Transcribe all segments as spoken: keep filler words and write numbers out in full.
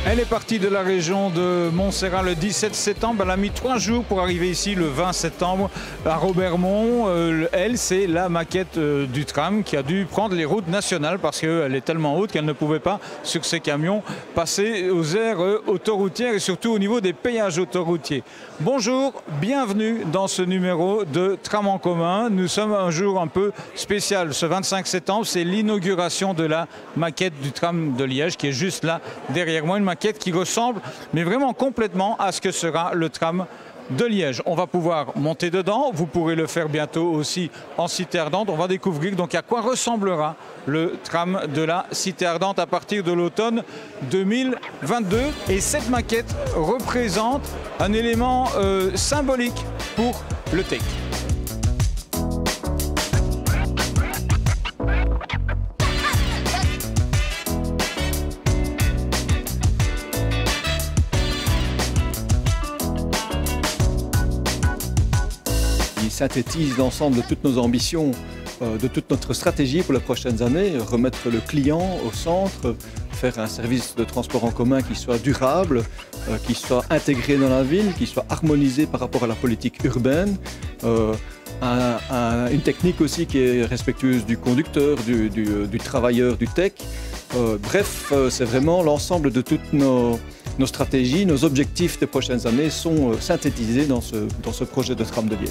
Elle est partie de la région de Montserrat le dix-sept septembre. Elle a mis trois jours pour arriver ici le vingt septembre à Robermont. Euh, elle, c'est la maquette euh, du tram qui a dû prendre les routes nationales parce qu'elle est tellement haute qu'elle ne pouvait pas, sur ses camions, passer aux aires euh, autoroutières et surtout au niveau des péages autoroutiers. Bonjour, bienvenue dans ce numéro de Tram en commun. Nous sommes un jour un peu spécial. Ce vingt-cinq septembre, c'est l'inauguration de la maquette du tram de Liège qui est juste là derrière moi. Une maquette qui ressemble, mais vraiment complètement à ce que sera le tram de Liège. On va pouvoir monter dedans, vous pourrez le faire bientôt aussi en Cité Ardente. On va découvrir donc à quoi ressemblera le tram de la Cité Ardente à partir de l'automne deux mille vingt-deux. Et cette maquette représente un élément euh, symbolique pour le T E C. Il synthétise l'ensemble de toutes nos ambitions, euh, de toute notre stratégie pour les prochaines années, remettre le client au centre, faire un service de transport en commun qui soit durable, euh, qui soit intégré dans la ville, qui soit harmonisé par rapport à la politique urbaine, euh, un, un, une technique aussi qui est respectueuse du conducteur, du, du, du travailleur, du tech. Euh, bref, euh, c'est vraiment l'ensemble de toutes nos, nos stratégies, nos objectifs des prochaines années sont euh, synthétisés dans ce, dans ce projet de tram de Liège.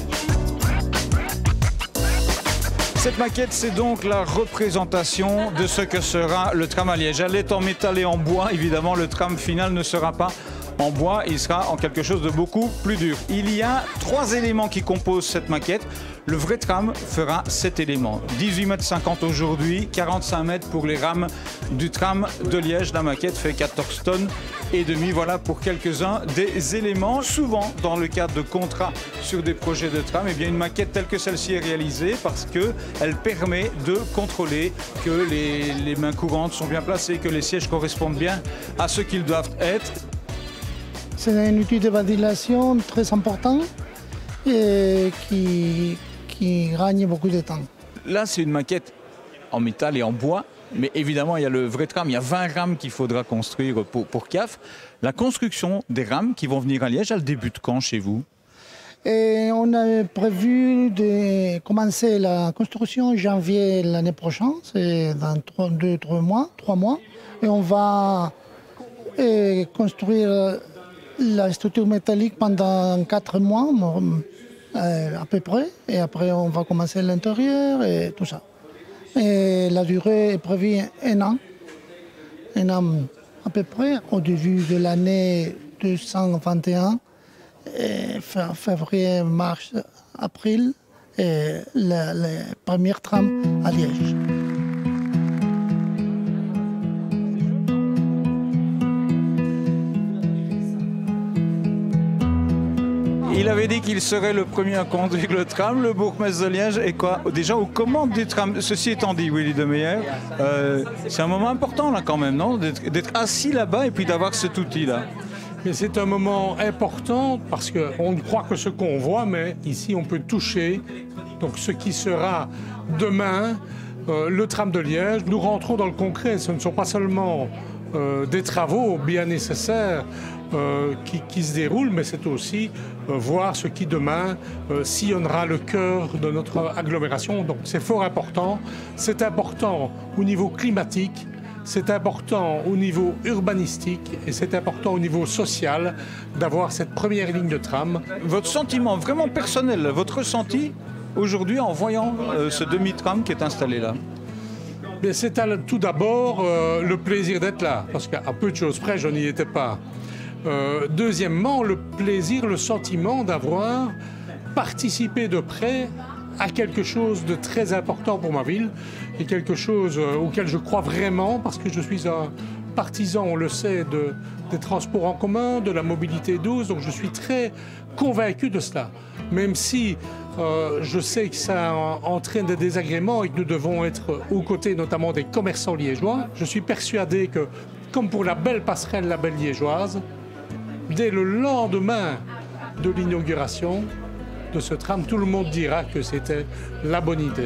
Cette maquette, c'est donc la représentation de ce que sera le tram à Liège. Elle est en métal et en bois. Évidemment, le tram final ne sera pas en bois, il sera en quelque chose de beaucoup plus dur. Il y a trois éléments qui composent cette maquette. Le vrai tram fera sept éléments. dix-huit mètres cinquante aujourd'hui, quarante-cinq mètres pour les rames du tram de Liège. La maquette fait quatorze tonnes et demi. Voilà pour quelques-uns des éléments. Souvent, dans le cadre de contrats sur des projets de tram, eh bien, une maquette telle que celle-ci est réalisée parce qu'elle permet de contrôler que les, les mains courantes sont bien placées, que les sièges correspondent bien à ce qu'ils doivent être. C'est un outil de validation très important et qui, qui gagne beaucoup de temps. Là, c'est une maquette en métal et en bois, mais évidemment, il y a le vrai tram. Il y a vingt rames qu'il faudra construire pour, pour C A F. La construction des rames qui vont venir à Liège, elle débute quand chez vous? Et on a prévu de commencer la construction en janvier l'année prochaine, c'est dans trois, deux, trois mois, trois mois. Et on va et construire la structure métallique pendant quatre mois euh, à peu près. Et après, on va commencer l'intérieur et tout ça. Et la durée est prévue un an. Un an à peu près, au début de l'année deux cent vingt et un. Et février, mars, avril, et le, le premier tram à Liège. Il avait dit qu'il serait le premier à conduire le tram. Le bourgmestre de Liège est quoi, déjà aux commandes du tram. Ceci étant dit, Willy Demeyer, euh, c'est un moment important là quand même, non? D'être assis là-bas et puis d'avoir cet outil-là. Mais c'est un moment important parce qu'on ne croit que ce qu'on voit, mais ici on peut toucher. Donc ce qui sera demain, euh, le tram de Liège, nous rentrons dans le concret. Ce ne sont pas seulement euh, des travaux bien nécessaires euh, qui, qui se déroulent, mais c'est aussi euh, voir ce qui demain euh, sillonnera le cœur de notre agglomération. Donc c'est fort important. C'est important au niveau climatique. C'est important au niveau urbanistique et c'est important au niveau social d'avoir cette première ligne de tram. Votre sentiment vraiment personnel, votre ressenti aujourd'hui en voyant euh, ce demi-tram qui est installé là? C'est tout d'abord euh, le plaisir d'être là, parce qu'à peu de choses près, je n'y étais pas. Euh, deuxièmement, le plaisir, le sentiment d'avoir participé de près à quelque chose de très important pour ma ville et quelque chose auquel je crois vraiment parce que je suis un partisan, on le sait, de, des transports en commun, de la mobilité douce, donc je suis très convaincu de cela. Même si euh, je sais que ça entraîne des désagréments et que nous devons être aux côtés notamment des commerçants liégeois, je suis persuadé que, comme pour la belle passerelle, la belle liégeoise, dès le lendemain de l'inauguration de ce tram, tout le monde dira que c'était la bonne idée.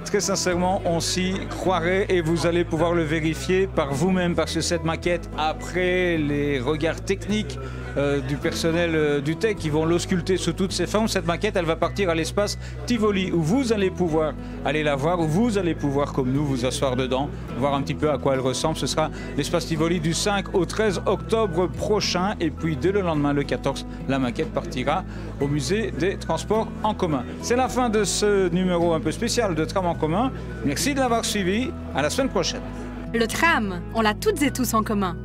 Très sincèrement, on s'y croirait et vous allez pouvoir le vérifier par vous-même parce que cette maquette, après les regards techniques euh, du personnel euh, du T E C qui vont l'ausculter sous toutes ses formes, cette maquette, elle va partir à l'espace Tivoli où vous allez pouvoir aller la voir, où vous allez pouvoir, comme nous, vous asseoir dedans, voir un petit peu à quoi elle ressemble. Ce sera l'espace Tivoli du cinq au treize octobre prochain et puis dès le lendemain, le quatorze, la maquette partira au musée des transports en commun. C'est la fin de ce numéro un peu spécial de Tram en commun. Merci de l'avoir suivi. À la semaine prochaine. Le tram, on l'a toutes et tous en commun.